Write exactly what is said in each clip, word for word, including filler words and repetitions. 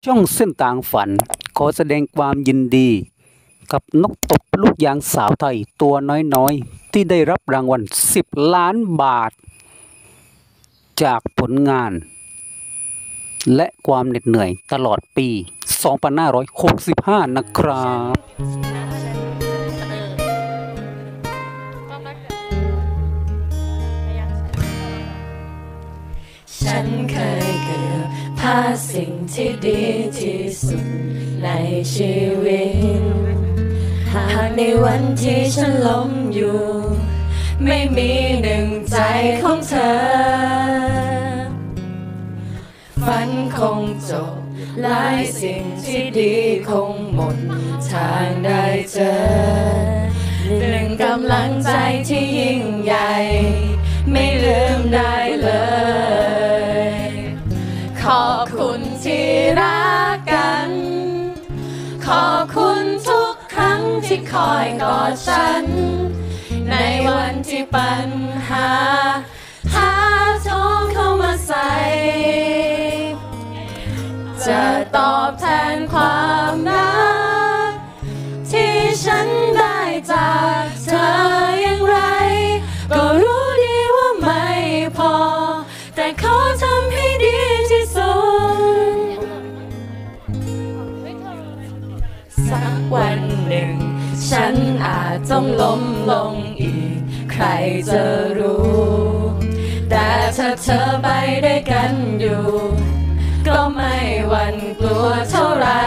ช่องเส้นทางฝันขอแสดงความยินดีกับนกตบลูกยางสาวไทยตัวน้อยๆที่ได้รับรางวัลสิบล้านบาทจากผลงานและความเหน็ดเหนื่อยตลอดปี สองพันห้าร้อยหกสิบห้า นะครับฉันเคยเกือบพลาดสิ่งที่ดีที่สุดในชีวิตหากในวันที่ฉันล้มอยู่ไม่มีหนึ่งใจของเธอฝันคงจบหลายสิ่งที่ดีคงหมดทางได้เจอหนึ่งกำลังใจที่ยิ่งใหญ่ไม่ลืมได้เลยขอบคุณที่รักกันขอบคุณทุกครั้งที่คอยกอดฉันในวันที่ปัญหาท้าโถมเข้ามาใส่จะตอบแทนความรักที่ฉันได้จากเธออย่างไรก็รู้ดีว่าไม่พอแต่ขอทำให้ดีที่สุดสักวันหนึ่งฉันอาจต้องล้มลงอีกใครจะรู้แต่ถ้าเธอไปด้วยกันอยู่ก็ไม่หวั่นกลัวเท่าไร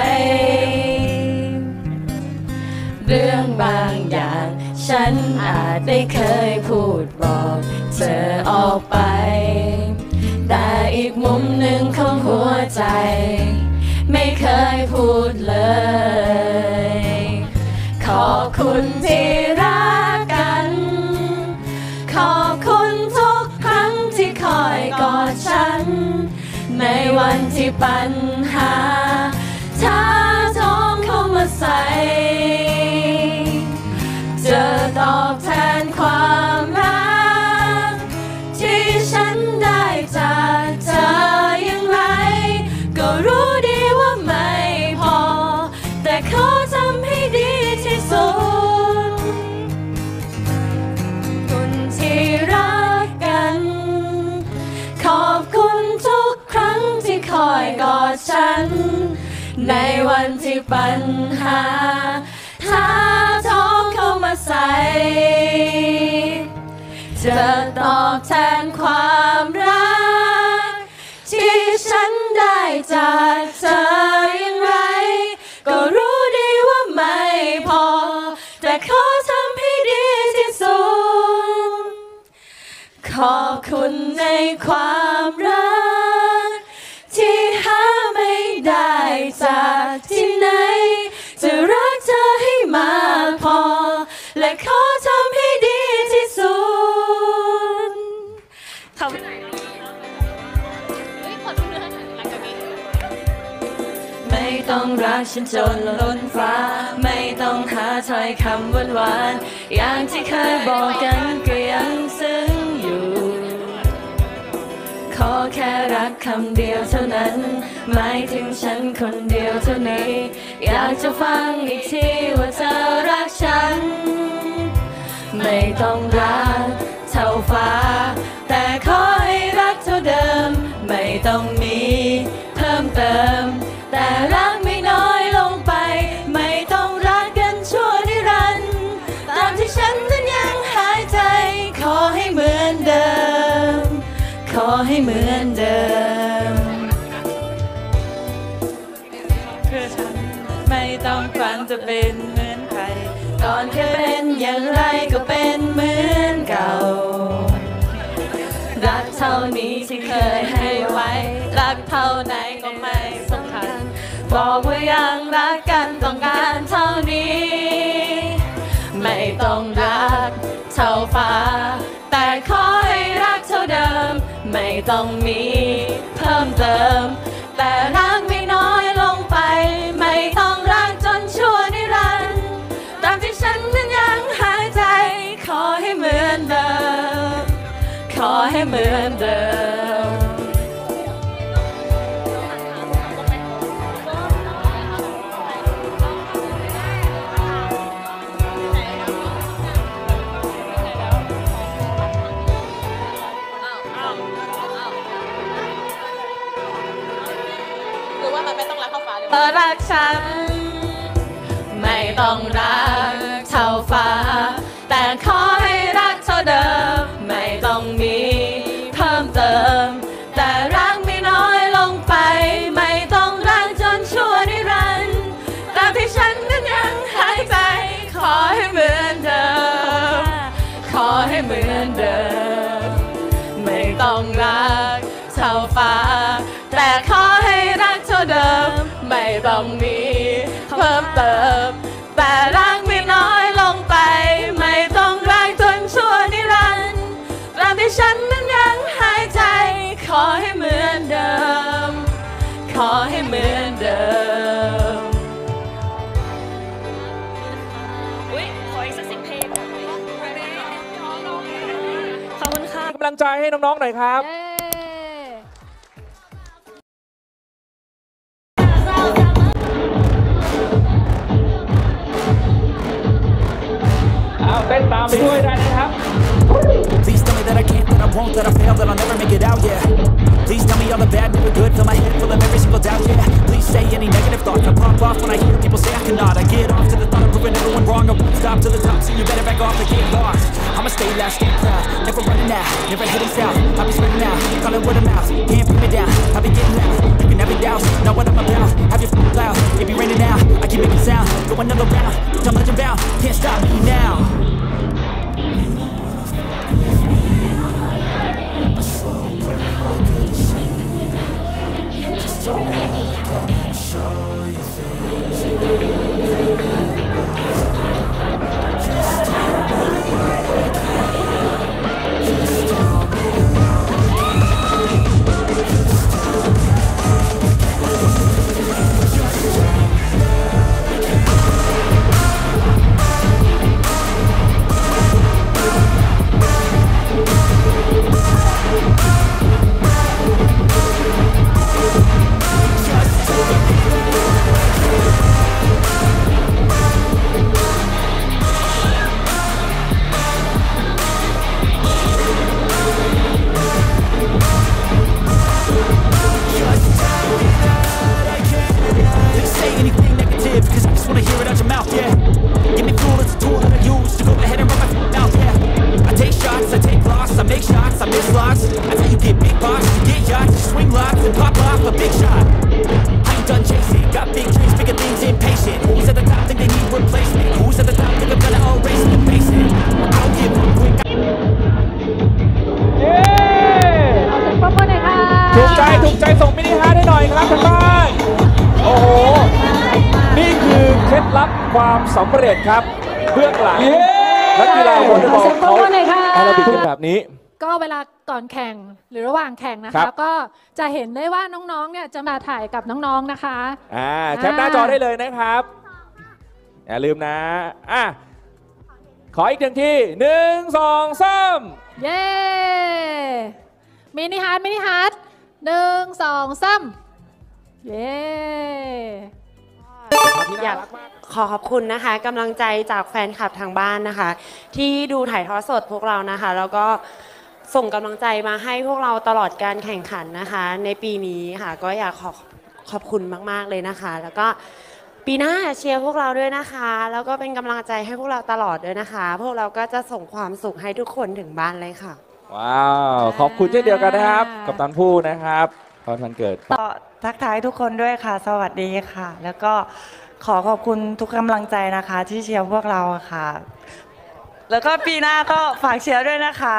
เรื่องบางอย่างฉันอาจได้เคยพูดบอกเธอออกไปแต่อีกมุมหนึ่งของหัวใจไม่เคยพูดเลยขอบคุณที่รักกันขอบคุณทุกครั้งที่คอยกอดฉันในวันที่ปัญหาท้าโถมเข้ามาใส่จะตอบแทนความรักที่ฉันได้จากเธออย่างไรก็รู้ดีว่าไม่พอแต่ขอทำให้ดีที่สุดคุณที่รักกันขอบคุณทุกครั้งที่คอยกอดฉันในวันที่ปัญหาท้าโถมเข้ามาใส่จะตอบแทนความรักที่ฉันได้จากเธออย่างไรก็รู้ดีว่าไม่พอแต่ขอทำให้ดีที่สุดขอบคุณในความรักที่หาไม่ได้จากที่ไหนจะรักเธอให้มากพอและขอทำให้ดีที่สุดไม่ต้องรักฉันจนล้นฟ้าไม่ต้องหาถ้อยคำหวานๆอย่างที่เคยบอกกันก็ยังซึ้งอยู่ขอแค่รักคำเดียวเท่านั้นหมายถึงฉันคนเดียวเท่านี้อยากจะฟังอีกทีว่าเธอรักฉันไม่ต้องรักเท่าฟ้าแต่ขอให้รักเท่าเดิมไม่ต้องมีเพิ่มเติมแต่รักไม่น้อยลงไปไม่ต้องรักกันชั่วนิรันดร์ตามที่ฉันนั้นยังหายใจขอให้เหมือนเดิมขอให้เหมือนเดิมคือฉันไม่ต้องฝันจะเป็นเหมือนใครก่อนเคยเป็นอย่างไรก็เป็นเหมือนเก่ารักเท่านี้ที่เคยให้ไว้รักเท่าไหนก็ไม่สำคัญบอกว่ายังรักกันต้องการเท่านี้ไม่ต้องรักเท่าฟ้าแต่ขอให้รักเท่าเดิมไม่ต้องมีเพิ่มเติมแต่รักไม่น้อยลงไปไม่ต้องรักจนชั่วนิรันดร์ตามที่ฉันนั้นยังหายใจขอให้เหมือนเดิมขอให้เหมือนเดิมขเธอรักฉันไม่ต้องรักเท่าฟ้าแต่ขอให้รักเท่าเดิมไม่ต้องมีเพิ่มเติมแต่รักไม่น้อยลงไปไม่ต้องรักจนชั่วนิรันดร์ตราบที่ฉันนั้นยังหายใจขอให้เหมือนเดิมขอให้เหมือนเดิมไม่ต้องรักเท่าฟ้าแต่ขอให้รักเท่าเดิมไม่ต้องมีเพิ่มเติมแต่รักไม่น้อยลงไปไม่ต้องรักจนชั่วนิรันดร์ตราบที่ฉันนั้นยังหายใจขอให้เหมือนเดิมขอให้เหมือนเดิมอุ๊ยขออีกสักสิบเพลงขอบคุณค่ะกำลังใจให้น้องๆหน่อยครับเต้นตามไปด้วยได้นะครับ Please tell me that I can't, that I won't, that I fail, that I'll never make it out, yeah. Please tell me all the bad, never good, fill my head full of every single doubt, yeah. Please say any negative thoughts, I pop off when I hear people say I cannot. I get off to the thought of proving everyone wrong, I won't stop to the top, so you better back off and get lost. I'ma stay loud, stay proud, never running out, never heading south. I'll be spreading out, calling word of mouth, can't put me down, I'll be getting loud. You can have it doubts, know what I'm about, have your f***ing cloud, it be raining now, I keep making sound, go another round, I'm legend bound, can't stop me now.ถูกใจถูกใจส่งมินิฮาร์ทให้หน่อยครับทางบ้านโอ้โหนี่คือเคล็ดลับความสำเร็จครับเบื้องหลังนักกีฬาวอลเลย์บอลเขาแอโรบิกเป็นแบบนี้ก็เวลาก่อนแข่งหรือระหว่างแข่งนะคะก็จะเห็นได้ว่าน้องๆเนี่ยจะมาถ่ายกับน้องๆนะคะอ่าแคปหน้าจอได้เลยนะครับอย่าลืมนะอ่ะขออีกหนึ่งทีหนึ่งสองสามเย้มินิฮาร์ทมินิฮาร์ทหนึ่งสองสามเย้อยากขอขอบคุณนะคะกำลังใจจากแฟนคลับทางบ้านนะคะที่ดูถ่ายทอดสดพวกเรานะคะแล้วก็ส่งกำลังใจมาให้พวกเราตลอดการแข่งขันนะคะในปีนี้ค่ะก็อยากขอขอบคุณมากๆเลยนะคะแล้วก็ปีหน้าเชียร์พวกเราด้วยนะคะแล้วก็เป็นกำลังใจให้พวกเราตลอดด้วยนะคะพวกเราก็จะส่งความสุขให้ทุกคนถึงบ้านเลยค่ะว้าวขอบคุณเช่นเดียวกันนะครับกัปตันผู้นะครับตอนวันเกิดก็ทักทายทุกคนด้วยค่ะสวัสดีค่ะแล้วก็ขอขอบคุณทุกกำลังใจนะคะที่เชียร์พวกเราค่ะแล้วก็ปีหน้าก็ฝากเชียร์ด้วยนะคะ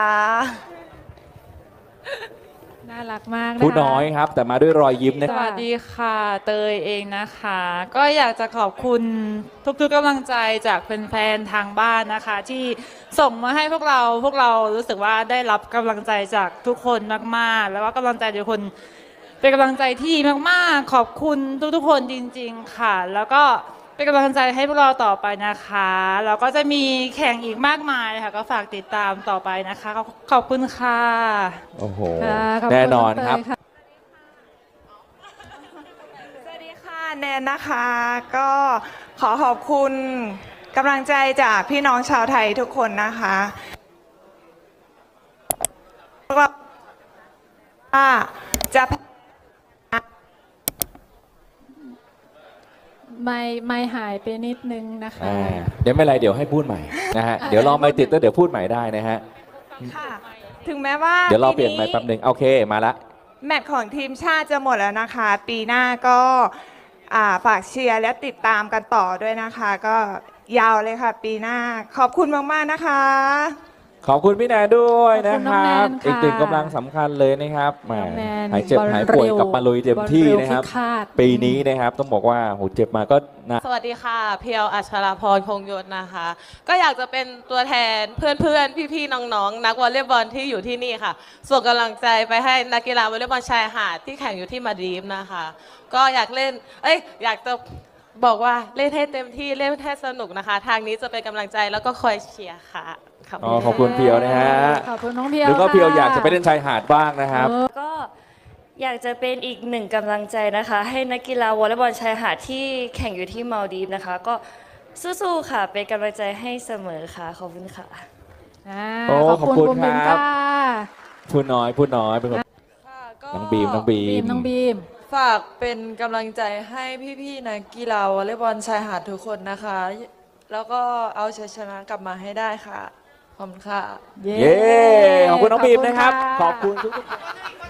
น่ารักมากพูดน้อยครับแต่มาด้วยรอยยิ้มนะสวัสดีค่ะเตยเองนะคะก็อยากจะขอบคุณทุกๆกำลังใจจากแฟนๆทางบ้านนะคะที่ส่งมาให้พวกเราพวกเรารู้สึกว่าได้รับกำลังใจจากทุกคนมากๆแล้วก็กำลังใจทุกคนเป็นกำลังใจที่มากๆขอบคุณทุกๆคนจริงๆค่ะแล้วก็เป็นกำลังใจให้พวกเราต่อไปนะคะแล้วก็จะมีแข่งอีกมากมายค่ะก็ฝากติดตามต่อไปนะคะขอบคุณค่ะโอ้โหแน่นอนครับสวัสดีค่ะแนนนะคะก็ขอขอบคุณกำลังใจจากพี่น้องชาวไทยทุกคนนะคะว่าจะไม่ไม่หายไปนิดนึงนะคะอ่าเดี๋ยวไม่เป็นไรเดี๋ยวให้พูดใหม่นะฮะเดี๋ยวรอไม่ติดแล้วเดี๋ยวพูดใหม่ได้นะฮะค่ะถึงแม้ว่าเดี๋ยวรอเปลี่ยนปีใหม่แป๊บหนึ่งโอเคมาละแมตช์ของทีมชาติจะหมดแล้วนะคะ ปีหน้าก็อ่าฝากเชียร์และติดตามกันต่อด้วยนะคะ ก็ยาวเลยค่ะ ปีหน้าขอบคุณมากๆนะคะขอบคุณพี่แนนด้วยนะครับขอบคุณน้องแนนค่ะอีกหนึ่งกำลังสำคัญเลยนะครับแหมน้องแนนหายเจ็บบอลหายป่วยเร็วกลับมาลุยเต็มที่นะครับบอลเร็วพิฆาตปีนี้นะครับต้องบอกว่าโหเจ็บมาก็นะสวัสดีค่ะ เพียวอัชราพรคงยศนะคะ ก็อยากจะเป็นตัวแทนเพื่อนๆ พี่ๆ น้องๆ นักวอลเลย์บอลที่อยู่ที่นี่ค่ะ ส่งกำลังใจไปให้นักกีฬาวอลเลย์บอลชายหาดที่แข่งอยู่ที่มาดริฟนะคะ ก็อยากเล่น เอ้ย อยากจะบอกว่าเล่นให้เต็มที่เล่นให้สนุกนะคะ ทางนี้จะเป็นกำลังใจแล้วก็คอยเชียร์ค่ะ ขอบอ๋คุอณขอบคุณเพียวนะฮะขอบคุณน้องเพียวหรือก็ค่ะเพียวอยากจะไปเล่นชายหาดบ้างนะครับก็อยากจะเป็นอีกหนึ่งกำลังใจนะคะ ให้นักกีฬาวอลเลย์บอลชายหาดที่แข่งอยู่ที่มาลดีฟนะคะ ก็สู้ๆค่ะเป็นกำลังใจให้เสมอค่ะขอบคุณค่ะอ่าโอ้ขอบคุณขอบคุณคุณบิมครับค่ะพูดน้อยพูดน้อยเป็นคนน้องบีมน้องบีบีมมน้องบีมฝากเป็นกำลังใจให้พี่ๆนักกีฬาวอลเลย์บอลชายหาดทุกคนนะคะ แล้วก็เอาชัยชนะกลับมาให้ได้ค่ะ ขอบคุณค่ะเย้เย้ขอบคุณน้องบีมนะครับ ขอบคุณทุกๆ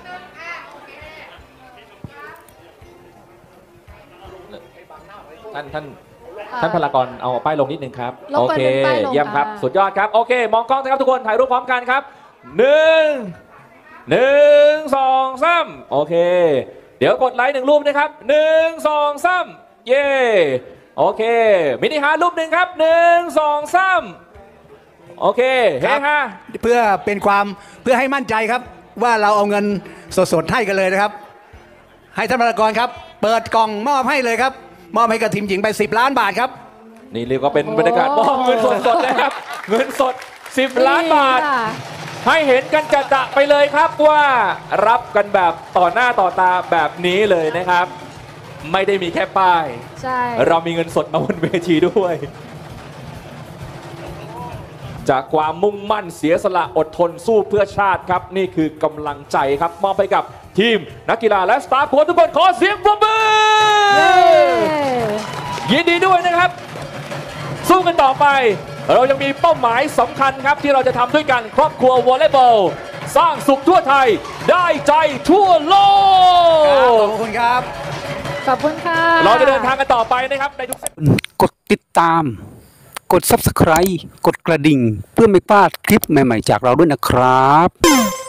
ท่านท่านท่านพลากรเอาป้ายลงนิดนึงครับลงโอไปเคเป็นป้ายลงเยี่ยมครับค่ะสุดยอดครับโอเคมองกล้องนะครับทุกคนถ่ายรูปพร้อมกันครับหนึ่งหนึ่งสองสามโอเค เดี๋ยวกดไลค์หนึ่งรูปนะครับหนึ่งสองสามเย่โอเคมินิฮาร์ทรูปหนึ่งครับหนึ่งสองสามโอเคเฮ้ฮะเพื่อเป็นความเพื่อให้มั่นใจครับ ว่าเราเอาเงินสดๆให้กันเลยนะครับ ให้ท่านพลากรครับ เปิดกล่องมอบให้เลยครับมอบให้กับทีมหญิงไปสิบล้านบาทครับนี่เรียกว่าเป็นบรรยากาศมอบเงินสดๆนะครับเงินสดสิบล้านบาทค่ะให้เห็นกันจะๆไปเลยครับว่ารับกันแบบต่อหน้าต่อตาแบบนี้เลยนะครับ ไม่ได้มีแค่ป้ายใช่เรามีเงินสดมาบนเวทีด้วย จากความมุ่งมั่นเสียสละอดทนสู้เพื่อชาติครับ นี่คือกำลังใจครับมอบให้กับทีมนักกีฬาและสตาฟโค้ชทุกคนขอเสียงปรบมือ ยินดีด้วยนะครับ สู้กันต่อไป เรายังมีเป้าหมายสำคัญครับที่เราจะทำด้วยกันครอบครัววอลเลย์บอลสร้างสุขทั่วไทยได้ใจทั่วโลกขอบคุณครับขอบคุณค่ะเราจะเดินทางกันต่อไปนะครับในทุกกดติดตาม กด ซับสไครบ์ กดกระดิ่ง เพื่อไม่พลาดคลิปใหม่ๆจากเราด้วยนะครับ